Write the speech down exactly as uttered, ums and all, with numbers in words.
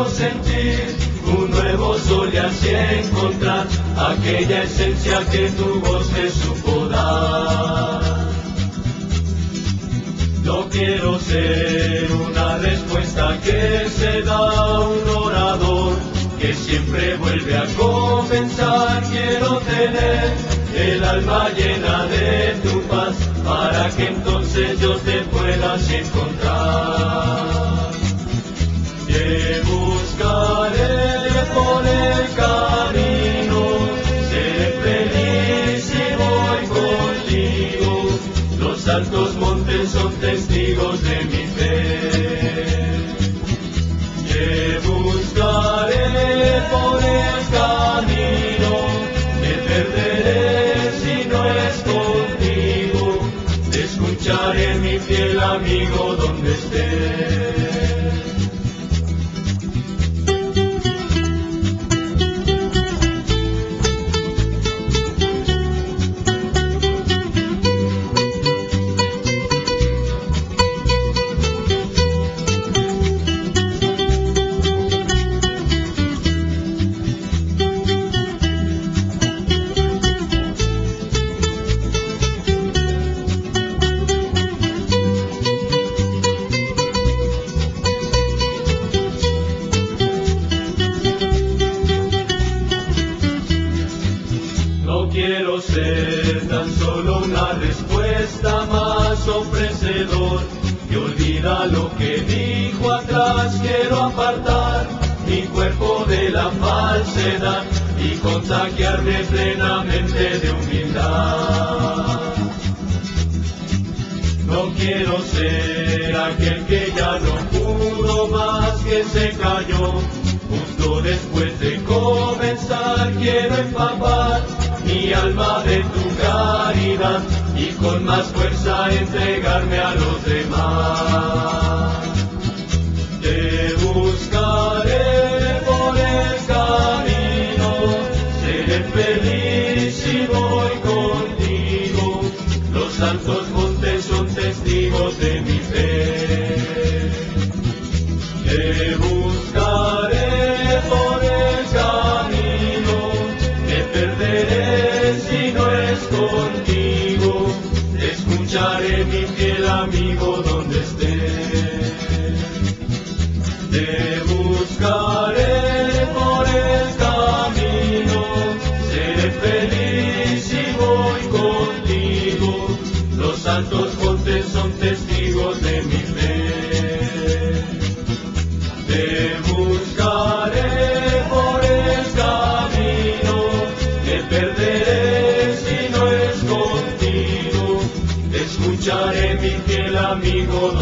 quiero sentir un nuevo sol y así encontrar aquella esencia que tu voz me supo dar. No quiero ser una respuesta que se da a un orador que siempre vuelve a comenzar. Quiero tener el alma llena de tu paz para que entonces yo te puedas encontrar. Te buscaré por el camino, seré feliz si voy contigo. Los altos montes son testigos de mi fe. Te buscaré por el camino, te perderé si no es contigo. Te escucharé, mi fiel amigo, donde estés. Quiero ser tan solo una respuesta más ofrecedor que olvida lo que dijo atrás. Quiero apartar mi cuerpo de la falsedad y contagiarme plenamente de humildad. No quiero ser aquel que ya no pudo más, que se cayó justo después de comenzar. Quiero empapar mi alma de tu caridad y con más fuerza entregarme a los demás. Te buscaré por el camino, seré feliz si voy contigo. Los altos montes son testigos de mi fe. Te buscaré por el camino, te perderé si no es contigo. Te escucharé, mi fiel amigo, donde estés. Te buscaré por el camino, seré feliz si voy contigo. Los altos montes son testigos de mi fe. Te buscaré por el camino, te perderé si no es contigo. Te escucharé, mi fiel amigo.